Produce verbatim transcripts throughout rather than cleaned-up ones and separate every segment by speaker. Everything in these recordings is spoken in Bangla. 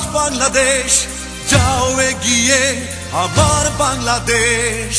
Speaker 1: বাংলাদেশ যাও এগিয়ে আমার বাংলাদেশ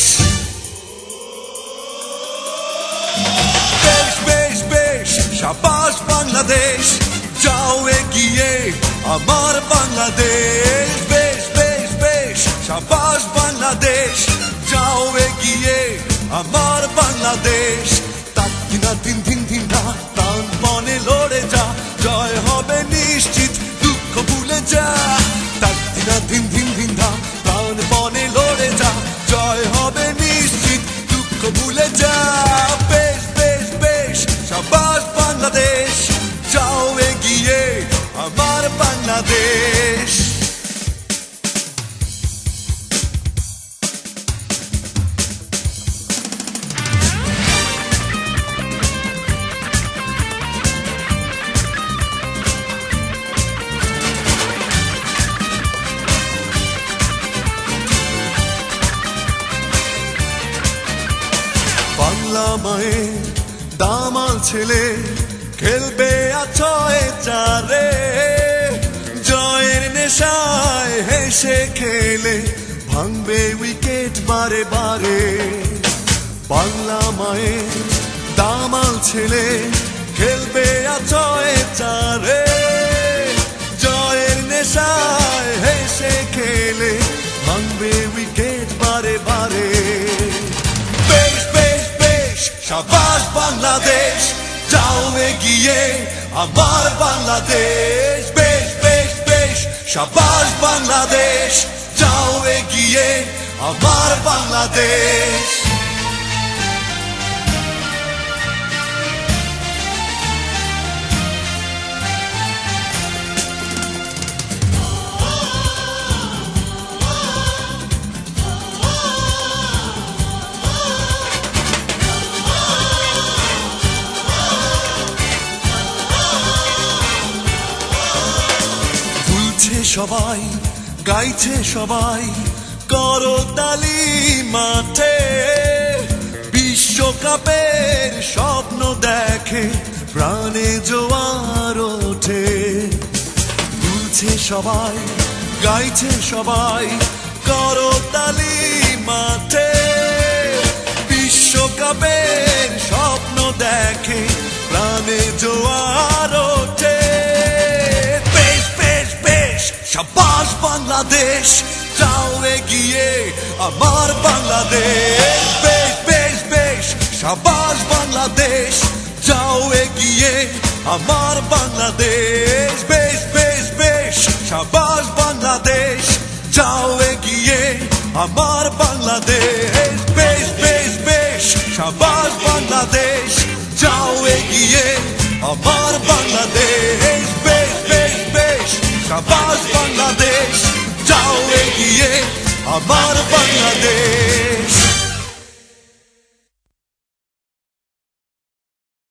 Speaker 1: বেশ বেশ বেশ শাবাশ বাংলাদেশ যাও এগিয়ে আমার বাংলাদেশ বেশ বেশ বেশ শাবাশ বাংলাদেশ যাও এগিয়ে আমার বাংলাদেশ তাকিনা দিন দিন দিন রাত প্রাণ মনে লড়ে যা জয় হবে নিশ্চিত দুঃখ ভুলে যা তাকিনা দিন দিন দিন রাত প্রাণ মনে লড়ে যা জয় হবে নিশ্চিত দুঃখ ভুলে যা বেশ বেশ বেশ শাবাশ বাংলাদেশ যাও এগিয়ে আমার বাংলাদেশ বাংলা মায়ের দামাল ছেলে খেলবে আছয় চারে জয়ের নেশায় হেসে খেলে ভাঙবে উইকেট বারে বারে বাংলা মায়ের দামাল ছেলে খেলবে আছয় চারে জয়ের নেশায় হেসে খেলে ভাঙবে উইকেট বারে বারে বেশ বেশ বেশ শাবাশ বাংলাদেশ যাও এগিয়ে আমার বাংলাদেশ বেশ বেশ বেশ শাবাশ বাংলাদেশ যাও এগিয়ে আমার বাংলাদেশ সবাই গাইছে সবাই করতালি মাঠে বিশ্বকাপের স্বপ্ন দেখে প্রাণে জোয়ার ওঠে দুলছে সবাই গাইছে সবাই করতালি মাঠে বিশ্বকাপের স্বপ্ন দেখে প্রাণে জোয়ার ওঠে শাবাশ বাংলাদেশ যাও এগিয়ে আমার বাংলাদেশ বেশ বেশ বেশ শাবাশ বাংলাদেশ যাও এগিয়ে আমার বাংলাদেশ বেশ বেশ বেশ শাবাশ বাংলাদেশ যাও এগিয়ে আমার বাংলাদেশ বেশ বেশ বেশ শাবাশ বাংলাদেশ যাও এগিয়ে আমার বাংলাদেশ বেশ বেশ বেশ শাবাশ বাংলাদেশ যাও এগিয়ে আমার বাংলাদেশ।